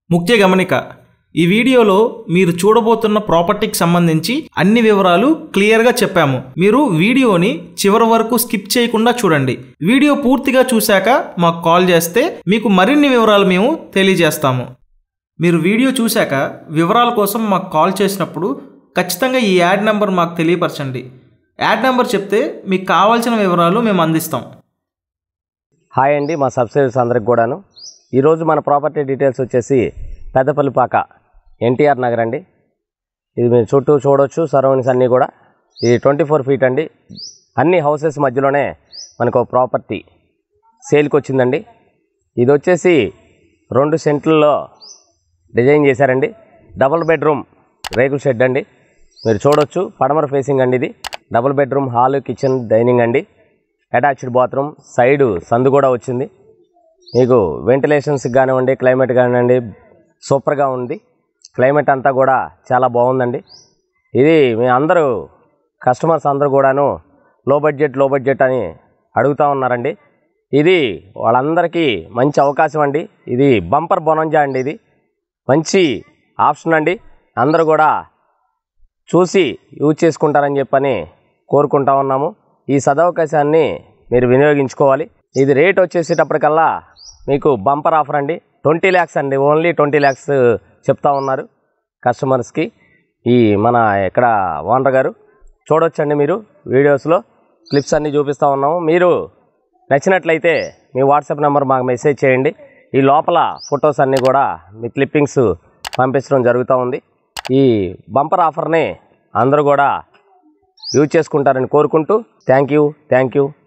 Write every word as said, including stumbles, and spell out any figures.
ముఖ్య గమనిక, ఈ వీడియోలో మీరు చూడబోతున్న ప్రాపర్టీకి సంబంధించి అన్ని వివరాలు క్లియర్గా చెప్పాము. మీరు వీడియోని చివరి వరకు స్కిప్ చేయకుండా చూడండి. వీడియో పూర్తిగా చూశాక మాకు కాల్ చేస్తే మీకు మరిన్ని వివరాలు మేము తెలియజేస్తాము. మీరు వీడియో చూశాక వివరాల కోసం మాకు కాల్ చేసినప్పుడు ఖచ్చితంగా ఈ యాడ్ నెంబర్ మాకు తెలియపరచండి. యాడ్ నెంబర్ చెప్తే మీకు కావాల్సిన వివరాలు మేము అందిస్తాం. హాయ్ అండి, మా సబ్స్క్రైబర్స్ అందరికి కూడాను. ఈరోజు మన ప్రాపర్టీ డీటెయిల్స్ వచ్చేసి పెద్దపల్లిపాక ఎన్టీఆర్ నగర్ అండి. ఇది మీరు చుట్టూ చూడవచ్చు, సరౌండింగ్స్ అన్నీ కూడా. ఇది ట్వంటీ ఫోర్ ఫీట్ అండి. అన్ని హౌసెస్ మధ్యలోనే మనకు ప్రాపర్టీ సేల్కి వచ్చిందండి. ఇది వచ్చేసి రెండు సెంట్లలో డిజైన్ చేశారండి. డబుల్ బెడ్రూమ్ రేకుల షెడ్ అండి. మీరు చూడవచ్చు, పడమర ఫేసింగ్ అండి. ఇది double bedroom, hall, kitchen, dining అండి. అటాచ్డ్ బాత్రూమ్, సైడు సందు కూడా వచ్చింది. మీకు వెంటిలేషన్స్కి కానివ్వండి, క్లైమేట్ కానివ్వండి, సూపర్గా ఉంది. క్లైమేట్ అంతా కూడా చాలా బాగుందండి. ఇది మీ అందరూ కస్టమర్స్ అందరూ కూడాను లో బడ్జెట్ లో బడ్జెట్ అని అడుగుతూ ఉన్నారండి. ఇది వాళ్ళందరికీ మంచి అవకాశం అండి. ఇది బంపర్ బొనంజా అండి. ఇది మంచి ఆప్షన్ అండి. అందరూ కూడా చూసి యూజ్ చేసుకుంటారని చెప్పని కోరుకుంటా ఉన్నాము. ఈ సదవకాశాన్ని మీరు వినియోగించుకోవాలి. ఇది రేట్ వచ్చేసేటప్పటికల్లా మీకు బంపర్ ఆఫర్ అండి. ట్వంటీ ల్యాక్స్ అండి. ఓన్లీ ట్వంటీ ల్యాక్స్ చెప్తా ఉన్నారు కస్టమర్స్కి. ఈ మన ఇక్కడ ఓనర్ గారు చూడొచ్చండి. మీరు వీడియోస్లో క్లిప్స్ అన్నీ చూపిస్తూ ఉన్నాము. మీరు నచ్చినట్లయితే మీ వాట్సాప్ నెంబర్ మాకు మెసేజ్ చేయండి. ఈ లోపల ఫొటోస్ అన్నీ కూడా మీ క్లిప్పింగ్స్ పంపించడం జరుగుతూ ఉంది. ఈ బంపర్ ఆఫర్ని అందరూ కూడా యూజ్ చేసుకుంటారని కోరుకుంటూ థ్యాంక్ యూ థ్యాంక్ యూ